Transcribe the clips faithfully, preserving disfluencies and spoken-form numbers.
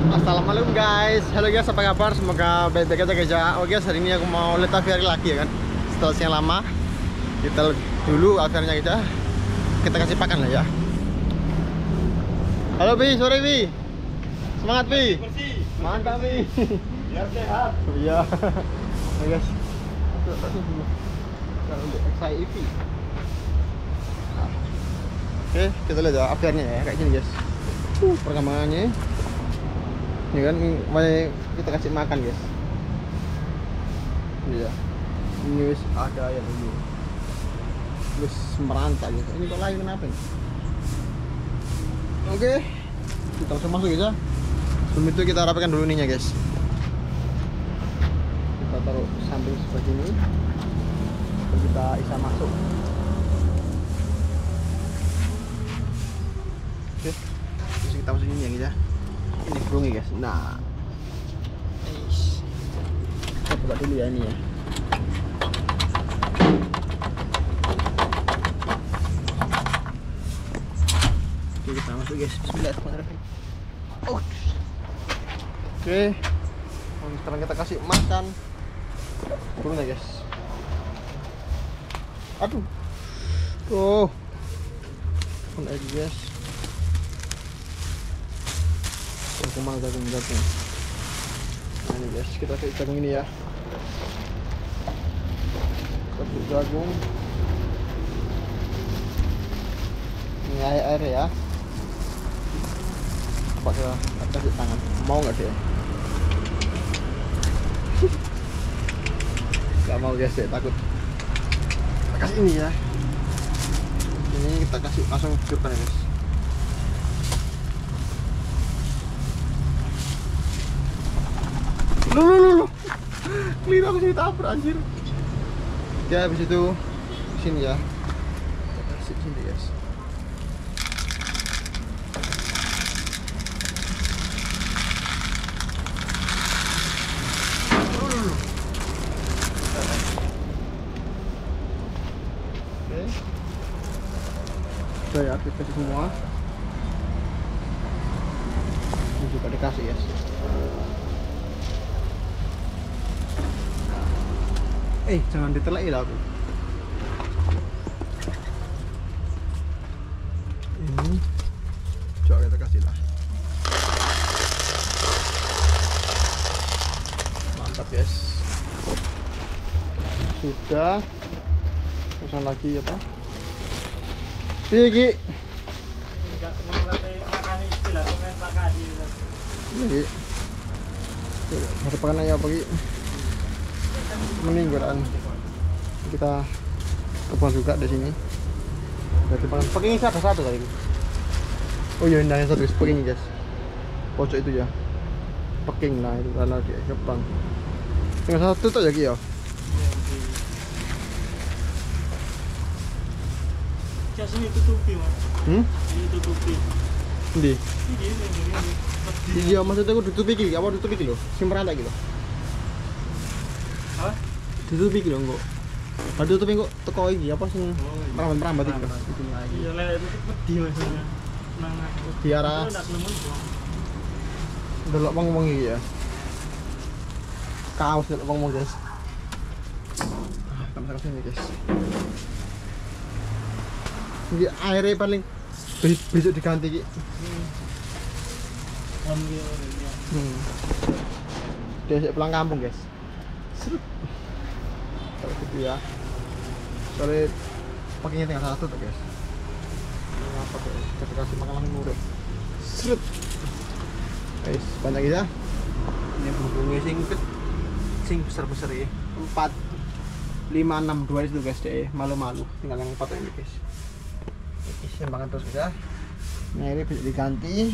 Assalamualaikum guys. Halo guys, apa kabar? Semoga baik-baik aja guys ya. Oke guys, hari ini aku mau lihat aviary lagi ya kan. Setelah sekian lama kita lihat dulu aviarnya kita. Kita kasih pakan lah ya. Halo Bi, sore Bi. Semangat Bi. Mantap Bi. Biar sehat. Iya. Oke guys. Kalau untuk X I V. Oke, kita lihat ya aviarnya ya kayak gini guys. Uh, perkembangannya. Ini kan mulai kita kasih makan guys. Iya. Ini wis ada yang ini. Wis merantak gitu. Ini kok lain kenapa ini? Oke. Kita langsung masuk ya. Sebelum itu kita rapikan dulu ininya guys. Kita taruh samping seperti ini. Lalu kita bisa masuk. Oke. Terus kita masukin ini ya guys ya. Ini burungnya guys. Nah, kita buka dulu ya ini ya. Oke, kita masuk guys. Bismillahirrahmanirrahim. Oh. Oke. Sekarang kita kasih makan burungnya guys. Aduh. Tuh. Pun aja guys. Kemana jagung-jagung. Nah ini guys, kita kasih jagung ini ya. Kasih jagung. Ini air-air ya. Pakai kasih tangan. Mau nggak dia? Gak mau guys, ya, takut. Kita kasih ini ya. Ini kita kasih langsung hidupkan ya guys. Lu lu lu lu. Keliru aku sini tabrak anjir. Ya habis itu sini ya. Kita kasih sini guys. Oke. Sudah ya, kita kasih semua. Ini juga dikasih guys. Eh, jangan ditelai lah aku. Ini coba kita kasih lah. Mantap guys. Sudah. Pesan lagi apa? Iki. Ini. Ada pakan aja pagi. Meninggalan kita terbang juga di sini. Berarti pakai ini ada satu tadi. Oh iya, ini satu guys, pakai ini guys. Pojok itu ya. Peking lah itu karena dia kebang. Tinggal satu tuh ya Ki ya. Jas ini tutupi mas. Hmm? Ini tutupi. Ndi? Ini ini. Iya maksudnya aku ditutupi iki, apa ditutupi iki lho? Sing merantak iki lho. Apa? Ditutupi iki lho kok. Lah ditutupi kok teko iki apa sing merambat-merambat iki lho. Iya lek itu pedih mas. Nang aku. Diarah delok wong-wong iki ya. Kaos delok wong-wong guys. Ah, kita masak sini guys. Ini airnya paling besok diganti iki. Hmm. Dia pulang kampung guys. Serut. Kalau gitu ya. Soalnya pakainya tinggal satu tuh guys. Ini apa tuh? Kita kasih makan langsung murid. Serut. Guys, banyak ya. Ini burungnya sing sing besar-besar ya. Empat, lima, enam, dua itu guys deh. Malu-malu. Tinggal yang empat ini guys. Isi makan terus guys ya. Nah ini bisa diganti.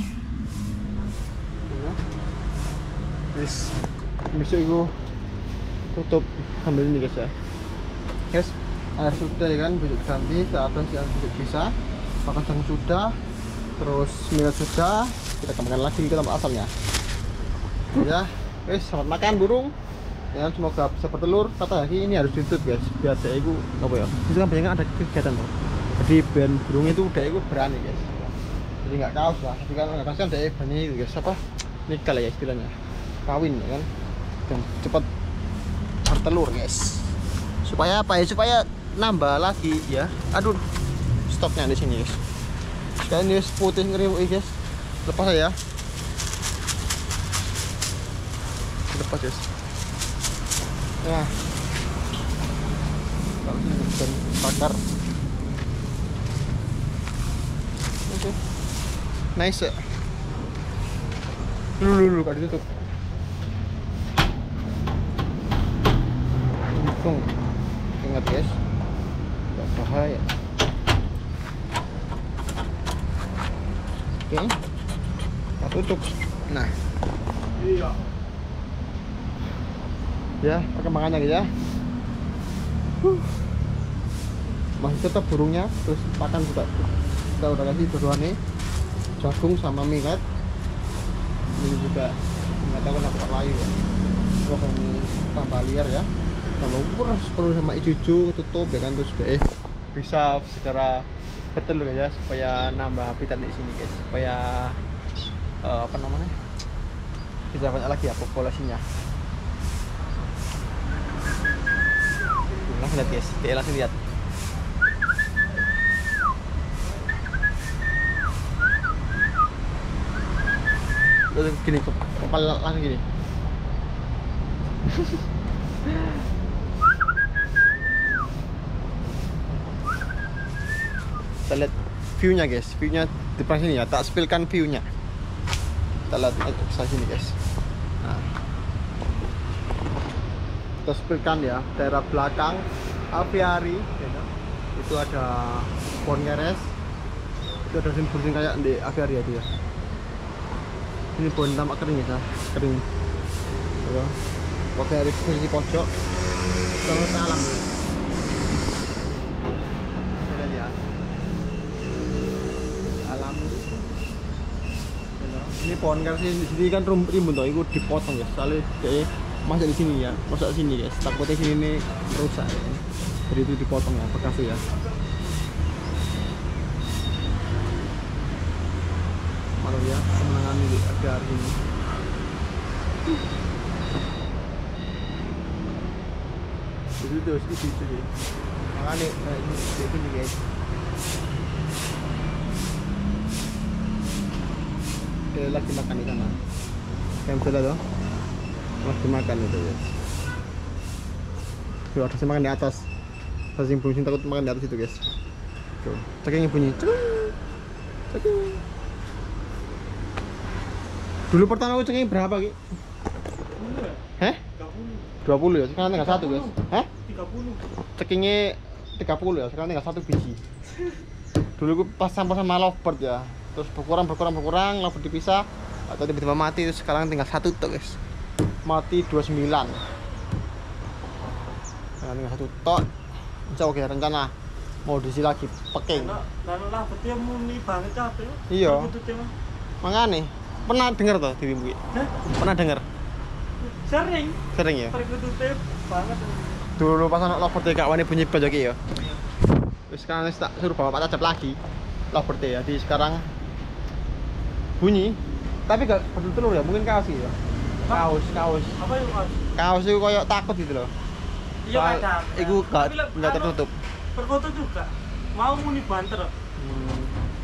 Guys, besok itu tutup ambil ini guys ya. Guys, air sudah ya kan bisa diganti, ke atas yang bisa bisa. Makan sang sudah, terus minyak sudah. Kita kembangkan lagi ke tempat asalnya. Ya, guys, selamat makan burung. Ya, semoga bisa bertelur. Kata lagi ini harus ditutup guys, biar dia itu apa ya? Itu kan banyak ada kegiatan loh. Jadi ben burung itu dia itu berani guys. Jadi nggak kaos lah. Tapi kan nggak kaos kan dia berani itu guys. Apa? nikah ya istilahnya, kawin ya kan, dan cepat bertelur guys. Supaya apa ya? Supaya nambah lagi ya. Aduh, stoknya di sini guys. Sekarang ini putih ngeriuk guys. Lepas ya. Lepas guys. Nah, kalau ini bisa bakar. Oke, okay. Nice ya. Dulu dulu kak ditutup. Untung. Ingat guys, nggak bahaya. Oke, okay. Kita tutup. Nah, Iya. ya perkembangannya gitu ya. Huh. Masih tetap burungnya, terus pakan juga kita udah kasih tuduhan nih, jagung sama mie kan. Ini juga nggak tahu kenapa tak layu ya. Terus ini tambah liar ya. Kalau kurang perlu sama ijo tutup ya kan, terus eh bisa secara betul ya supaya nambah habitat di sini guys, supaya uh, apa namanya, bisa banyak lagi ya populasinya. Langsung lihat guys, kita langsung lihat. Terus gini, kepala langsung gini. Kita lihat view-nya guys, view-nya di depan sini ya, tak spillkan view-nya. Kita lihat ke sini guys. Nah, kita spillkan ya, daerah belakang apiari ya, itu ada pohon keres, itu ada simpul kayak di apiari itu ya. Ini pohon tampak kering ya, kering ya. Pakai dari sisi pojok sama alam ya. Kita lihat alam. Ini pohon keres di sini kan rimbun tuh, itu dipotong ya, soalnya kayak masuk di sini ya, masuk di sini guys. Takutnya sini ini rusak ya. Jadi itu dipotong ya, bekas ya. Malu ya, kemenangan ini ada hari ini. Itu terus itu itu sih. Makanya itu nih guys. Dia lagi makan di sana. Yang sudah tuh, lagi makan itu guys. Tuh ada makan di atas. Saya bunyi takut makan di atas itu guys. Tuh, cekingnya bunyi. Ceking. Dulu pertama aku ceking berapa Ki? Heh? dua puluh ya, sekarang tinggal satu guys. Hah? tiga puluh. Cekingnya tiga puluh ya, sekarang tinggal satu biji. Dulu aku pas sampah sama lovebird ya, terus berkurang berkurang berkurang, lovebird dipisah atau tiba-tiba mati, terus sekarang tinggal satu tuh guys. Mati dua puluh sembilan. Sekarang tinggal satu tok. Insya Allah rencana mau diisi lagi peking. Lalu lah betul muni banget capek. Iya. Makanya pernah dengar tuh di Wimbu? Pernah dengar? Sering. Sering ya? Perkututnya banget. Dulu pas anak lovebird gak wani bunyi bajoki ya. Terus sekarang tak suruh bawa Pak Tajab lagi lovebird ya. Jadi sekarang bunyi, tapi gak bertelur ya, mungkin kaos ya. Kaos, kaos. Apa itu kaos? Kaos itu kayak takut gitu loh. Iya kadang. Iku gak gak tertutup. Perkutut juga. Mau muni banter. Hmm.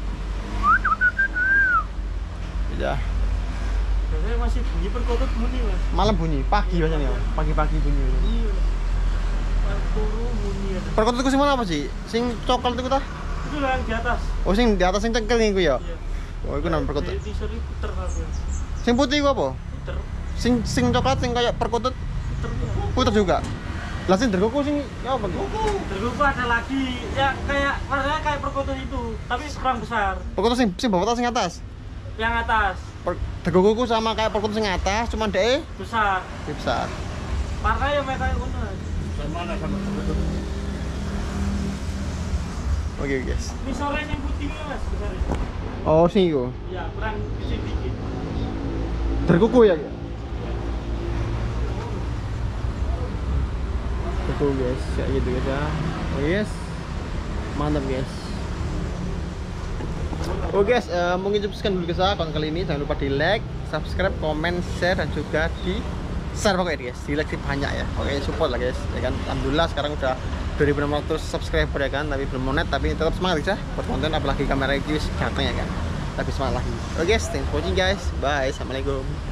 Ya. Biasanya masih bunyi perkutut muni mas. Malam bunyi, pagi biasanya ya. Pagi-pagi bunyi. Iya. Turu muni ya. Perkutut itu sing mana apa sih? Sing coklat itu tah? Itu lah yang di atas. Oh sing di atas sing cengkel iku ya. Iya. Oh iku nang perkutut. Di seri puter kabeh. Sing putih iku apa? Puter. Sing sing coklat sing kayak perkutut Puter. puter juga. Lah sing dergoku sing ya apa? Terus ada lagi ya kayak warnanya kayak perkutut itu, tapi kurang besar. Perkutut sing sing bawah sing atas. Yang atas Per, dergoku sama kayak perkutut sing atas, cuman dhek besar. besar. Warnanya mereka yang mana? Sama ada sama perkutut. Oke guys. Ini sore yang putih mas besar. Oh sing iku. Ya kurang sedikit. Dergoku ya. Betul guys, kayak gitu guys ya. Oh yes, mantap guys. Oh guys, uh, mungkin cukup sekian dulu guys ya konten kali ini. Jangan lupa di like, subscribe, komen, share, dan juga di share pokoknya guys, di like banyak ya. Oke, support lah guys, ya kan. Alhamdulillah sekarang udah dua ribu enam ratus subscriber ya kan, tapi belum monet, tapi tetap semangat ya buat konten, apalagi kamera itu ganteng ya kan. Tapi semangat lagi. Oke guys, thanks for watching guys, bye, assalamualaikum.